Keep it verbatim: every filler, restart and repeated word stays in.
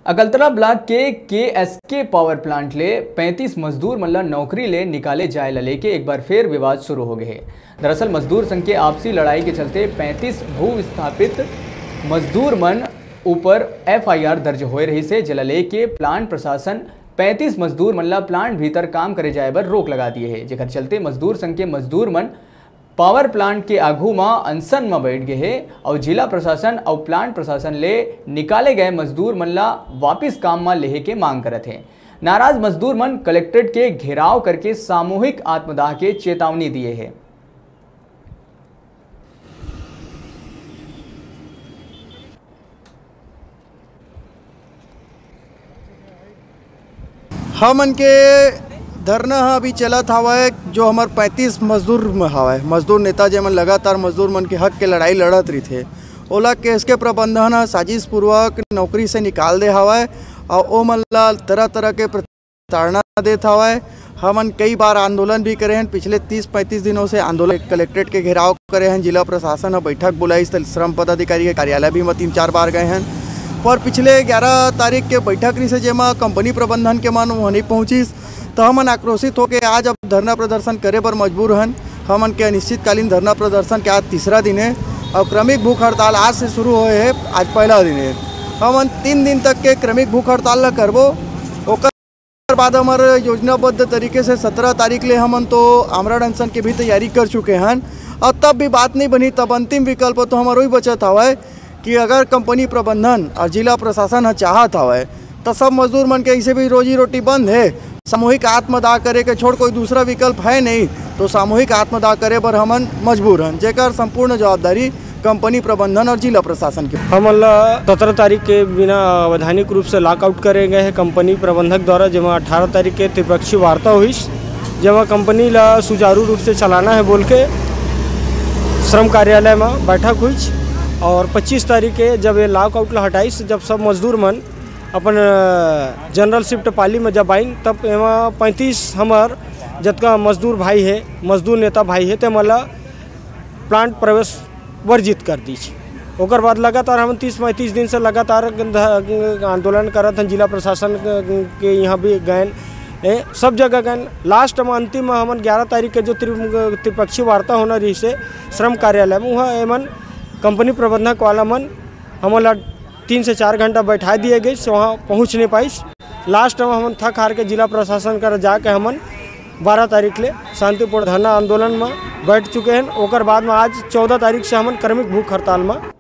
Akaltara block के के S के पावर प्लांट ले पैंतीस मजदूर मल्ला नौकरी ले निकाले जाए ला लेके एक बार फिर विवाद शुरू हो गए हैं। दरअसल मजदूर संघ के आपसी लड़ाई के चलते पैंतीस भू विस्थापित मजदूर मन ऊपर एफ आई आर दर्ज हो रही से जला लेके प्लांट प्रशासन पैंतीस मजदूर मल्ला प्लांट भीतर काम करे जाए पर रोक लगा दिए है, जेकर चलते मजदूर संघ के मजदूर मन पावर प्लांट के आगू में अनशन में बैठ गए हैं और जिला प्रशासन और प्लांट प्रशासन ले निकाले गए मजदूर मन ला वापिस काम में लेहे के मांग करते हैं। नाराज मजदूर मन कलेक्ट्रेट के घेराव करके सामूहिक आत्मदाह के चेतावनी दिए हैं। हमन के धरना अभी चलत हवा जो हमार पैंतीस मजदूर हवा मजदूर नेता जे मन लगातार मजदूर मन के हक के लड़ाई लड़त रही थे ओला केस के प्रबंधन साजिश पूर्वक नौकरी से निकाल दे हवा और ओ मन ला तरह तरह के प्रताड़ना देत हवा। हमन कई बार आंदोलन भी करे हैं, पिछले तीस पैंतीस दिनों से आंदोलन कलेक्ट्रेट के घेराव करे हैं। जिला प्रशासन बैठक बुलाई, श्रम पदाधिकारी के कार्यालय भी मैं तीन चार बार गए हैं, पर पिछले ग्यारह तारीख के बैठक रही से जेमा कंपनी प्रबंधन के मन वहाँ नहीं पहुँची तो हमन आक्रोशित होकर आज अब धरना प्रदर्शन करे पर मजबूर हैं। हमन के अनिश्चितकालीन धरना प्रदर्शन के आज तीसरा दिन है और क्रमिक भूख हड़ताल आज से शुरू हुए है, आज पहला दिन है। हमन तीन दिन तक के क्रमिक भूख हड़ताल ला करबो, ओकर बाद हमारे योजनाबद्ध तरीके से सत्रह तारीख ले हमन तो आमरण अनशन की भी तैयारी कर चुके हैं और तब भी बात नहीं बनी। तब अंतिम विकल्प तो हमारा वही बचत हवा कि अगर कंपनी प्रबंधन और जिला प्रशासन चाहत हवा तो सब मजदूर मन के ऐसे भी रोजी रोटी बंद है, सामूहिक आत्मदाह करे के छोड़ कोई दूसरा विकल्प है नहीं, तो सामूहिक आत्मदाह करे पर हमन मजबूर हैं, जेकर संपूर्ण जवाबदारी कंपनी प्रबंधन और जिला प्रशासन की। हमन सत्रह तारीख के बिना अवैधानिक रूप से लॉकआउट करे गए हैं कंपनी प्रबंधक द्वारा, जमा अठारह तारीख के त्रिपक्षीय वार्ता हुई, जमा कंपनी ला सुचारू रूप से चलाना है बोल के श्रम कार्यालय में बैठक हुई और पच्चीस तारीख के जब ये लॉकआउट ला हटाइस, जब सब मजदूर मन अपन जनरल शिफ्ट पाली में जब आइन तब एवं पैंतीस हमार जतका मजदूर भाई है, मजदूर नेता भाई है, ते मला प्लांट प्रवेश वर्जित कर दी। ओकर बाद लगातार हम तीस पैंतीस दिन से लगातार आंदोलन करत हैं। जिला प्रशासन के यहाँ भी गए, सब जगह गए। लास्ट में अंतिम में हमन ग्यारह तारीख के जो त्रिपक्षीय वार्ता होना रही से श्रम कार्यालय में, वहाँ एमन कंपनी प्रबंधक वाला मन हमला तीन से चार घंटा बैठा दिए गए, वहाँ पहुँच नहीं पाई। लास्ट में हम थक हार के जिला प्रशासन कर जाके हमन बारह तारीख ले शांतिपूर्ण धरना आंदोलन में बैठ चुके हैं। ओकर बाद में आज चौदह तारीख से हमन क्रमिक भूख हड़ताल में